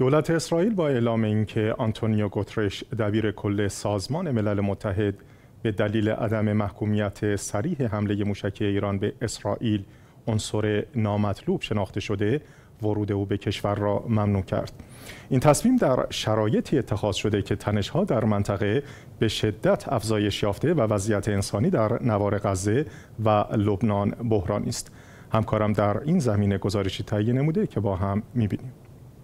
دولت اسرائیل با اعلام اینکه آنتونیو گوترش دبیر کل سازمان ملل متحد به دلیل عدم محکومیت صریح حمله موشکی ایران به اسرائیل عنصر نامطلوب شناخته شده، ورود او به کشور را ممنوع کرد. این تصمیم در شرایطی اتخاذ شده که تنش‌ها در منطقه به شدت افزایش یافته و وضعیت انسانی در نوار غزه و لبنان بحرانی است. همکارم در این زمینه گزارشی تهیه نموده که با هم می‌بینیم.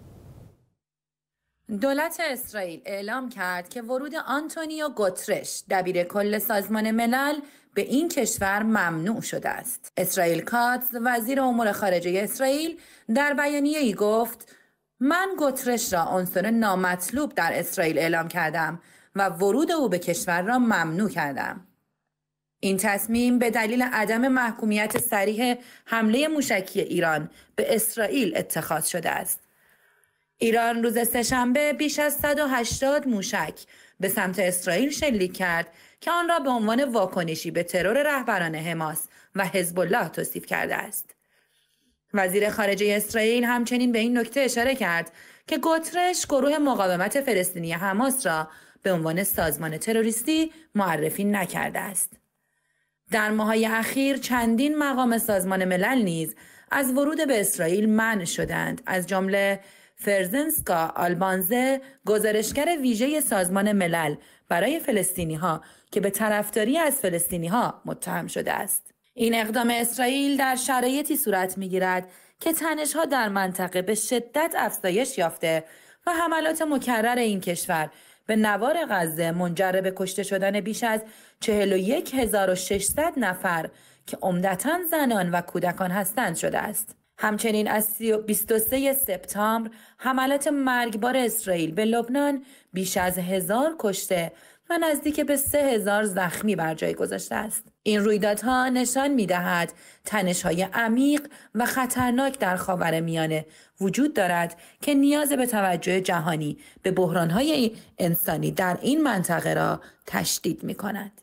دولت اسرائیل اعلام کرد که ورود آنتونیو گوترش دبیر کل سازمان ملل به این کشور ممنوع شده است. اسرائیل کاتز وزیر امور خارجه اسرائیل در بیانیه‌ای گفت: من گوترش را عنصر نامطلوب در اسرائیل اعلام کردم و ورود او به کشور را ممنوع کردم. این تصمیم به دلیل عدم محکومیت صریح حمله موشکی ایران به اسرائیل اتخاذ شده است. ایران روز سه‌شنبه بیش از 180 موشک به سمت اسرائیل شلیک کرد که آن را به عنوان واکنشی به ترور رهبران حماس و حزب الله توصیف کرده است. وزیر خارجه اسرائیل همچنین به این نکته اشاره کرد که گوترش گروه مقاومت فلسطینی حماس را به عنوان سازمان تروریستی معرفی نکرده است. در ماه‌های اخیر چندین مقام سازمان ملل نیز از ورود به اسرائیل منع شدند، از جمله فرزنسکا آلبانزه، گزارشگر ویژه سازمان ملل برای فلسطینی‌ها که به طرفداری از فلسطینی‌ها متهم شده است. این اقدام اسرائیل در شرایطی صورت می‌گیرد که تنش‌ها در منطقه به شدت افزایش یافته و حملات مکرر این کشور به نوار غزه منجر به کشته شدن بیش از 41600 نفر که عمدتاً زنان و کودکان هستند شده است. همچنین از 23 سپتامبر حملات مرگبار اسرائیل به لبنان بیش از 1000 کشته و نزدیک به 3000 زخمی بر جای گذاشته است. این رویدادها نشان می‌دهد تنش‌های عمیق و خطرناک در خاورمیانه وجود دارد که نیاز به توجه جهانی به بحران‌های انسانی در این منطقه را تشدید می‌کند.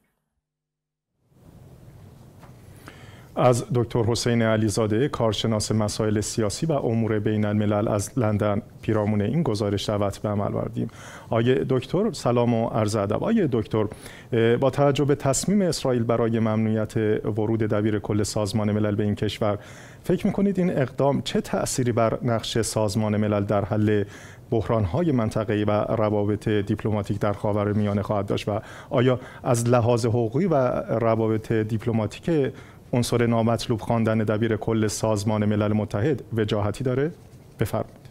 از دکتر حسین علیزاده، کارشناس مسائل سیاسی و امور بین الملل از لندن پیرامون این گزارش دعوت به عمل آوردیم. آقای دکتر سلام و عرض ادب. آقای دکتر، با توجه به تصمیم اسرائیل برای ممنوعیت ورود دبیر کل سازمان ملل به این کشور، فکر می‌کنید این اقدام چه تأثیری بر نقش سازمان ملل در حل بحران‌های منطقه‌ای و روابط دیپلماتیک در خاورمیانه خواهد داشت و آیا از لحاظ حقوقی و روابط دیپلماتیک عنصر نامطلوب خواندن دبیر کل سازمان ملل متحد وجاهتی داره؟ بفرمایید.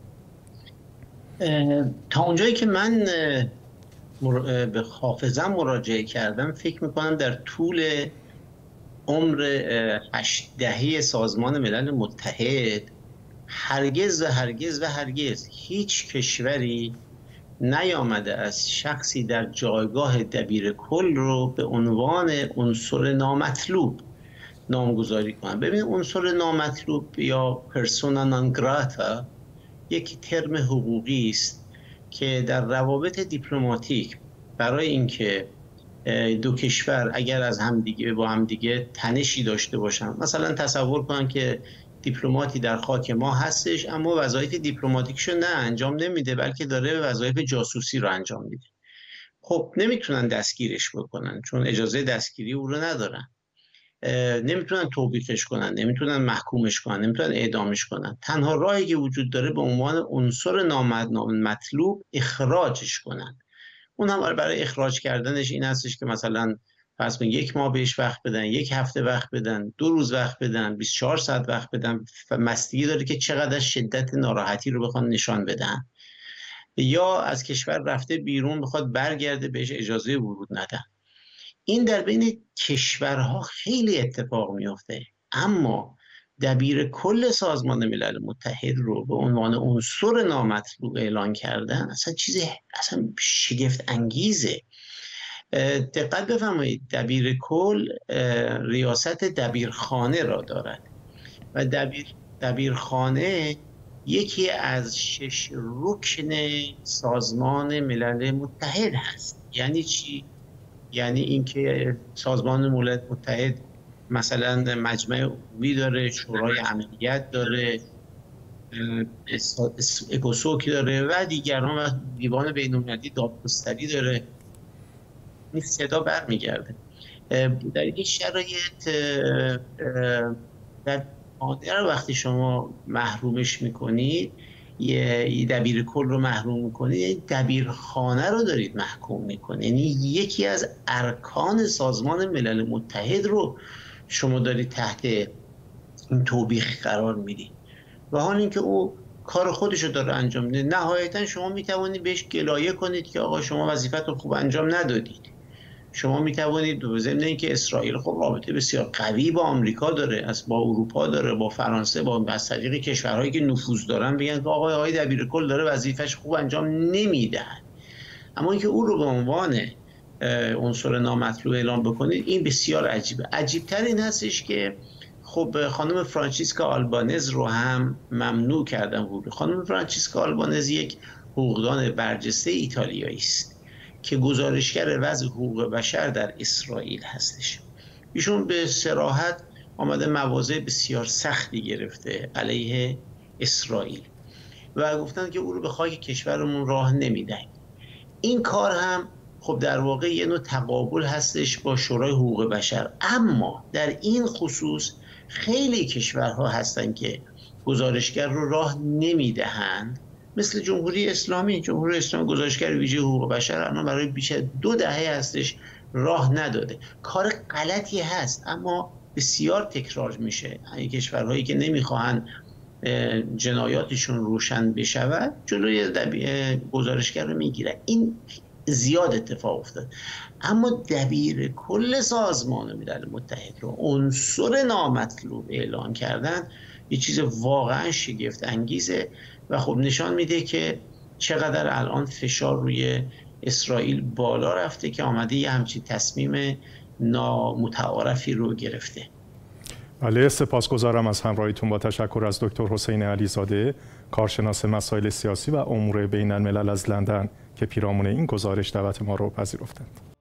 تا اونجایی که من به حافظم مراجعه کردم، فکر میکنم در طول عمر 8 دهه سازمان ملل متحد هرگز هیچ کشوری نیامده از شخصی در جایگاه دبیر کل رو به عنوان عنصر نامطلوب نامگذاری کنن. ببین، عنصر نامطلوب یا پرسونا نان گراتا یک ترم حقوقی است که در روابط دیپلماتیک برای اینکه دو کشور اگر از همدیگه با همدیگه تنشی داشته باشن، مثلا تصور کنن که دیپلماتی در خاک ما هستش اما وظایف دیپلماتیکشو نه انجام نمیده بلکه داره وظایف جاسوسی رو انجام میده، خب نمیتونن دستگیرش بکنن چون اجازه دستگیری او رو ندارن، نمیتونن توبیخش کنن، نمیتونن محکومش کنن، نمیتونن اعدامش کنن. تنها راهی که وجود داره به عنوان عنصر نامطلوب اخراجش کنن. اون هم برای اخراج کردنش این هستش که مثلا فرض کن 1 ماه بهش وقت بدن، 1 هفته وقت بدن، 2 روز وقت بدن، 24 ساعت وقت بدن، بستگی داره که چقدر شدت ناراحتی رو بخوان نشان بدن، یا از کشور رفته بیرون بخواد برگرده بهش اجازه ورود ندن. این در بین کشورها خیلی اتفاق میفته، اما دبیر کل سازمان ملل متحد رو به عنوان عنصر نامطلوب اعلان کردن اصلا چیز شگفت انگیزه. دقت بفرمایید، دبیر کل ریاست دبیرخانه را دارد و دبیرخانه یکی از 6 رکن سازمان ملل متحد هست. یعنی چی؟ یعنی اینکه سازمان ملل متحد مثلا مجمع عمومی داره، شورای امنیت داره، اکوسوک داره و دیگران و دیوان بین‌المللی دادگستری داره. این صدا برمیگرده. در این شرایط در مادر وقتی شما محرومش میکنید، یه دبیر کل رو محروم میکنید، دبیرخانه رو دارید محکوم میکنید. یعنی یکی از ارکان سازمان ملل متحد رو شما دارید تحت این توبیخ قرار میدید و حال اینکه او کار خودش رو داره انجام میده. نهایتا شما میتوانید بهش گلایه کنید که آقا شما وظیفت رو خوب انجام ندادید. شما میتوانید ضمن اینکه اسرائیل خب رابطه بسیار قوی با آمریکا داره، با اروپا داره، با فرانسه، با از طریق کشورهایی که نفوذ دارن بگن که آقای دبیرکل داره وظیفش خوب انجام نمیده. اما اینکه او رو به عنوان عنصر نامطلوب اعلام بکنید این بسیار عجیبه. عجیبتر این هستش که خب خانم فرانچیسکا آلبانز رو هم ممنوع کردن ورود. خانم فرانچیسکا آلبانز یک حقوقدان برجسته ایتالیایی است که گزارشگر وضع حقوق بشر در اسرائیل هستش. ایشون به صراحت آمده مواضع بسیار سختی گرفته علیه اسرائیل و گفتن که او رو به خاک کشورمون راه نمیدن. این کار هم خب در واقع یه نوع تقابل هستش با شورای حقوق بشر. اما در این خصوص خیلی کشورها هستن که گزارشگر رو راه نمیدهند، مثل جمهوری اسلامی. جمهوری اسلامی گزارشگر ویژه حقوق بشر الان برای بیش از 2 دهه هستش راه نداده. کار غلطی هست اما بسیار تکرار میشه. این کشورهایی که نمیخواهند جنایاتشون روشن بشود جلوی گزارشگر رو میگیرن. این زیاد اتفاق افتاد. اما دبیر کل سازمان ملل متحد رو عنصر نامطلوب اعلام کردن یه چیز واقعا شگفت انگیزه و خب نشان میده که چقدر الان فشار روی اسرائیل بالا رفته که آمده یه همچین تصمیم نامتعارفی رو گرفته. بله، سپاسگزارم از همراهیتون. با تشکر از دکتر حسین علیزاده، کارشناس مسائل سیاسی و امور بین الملل از لندن که پیرامون این گزارش دعوت ما رو پذیرفتند.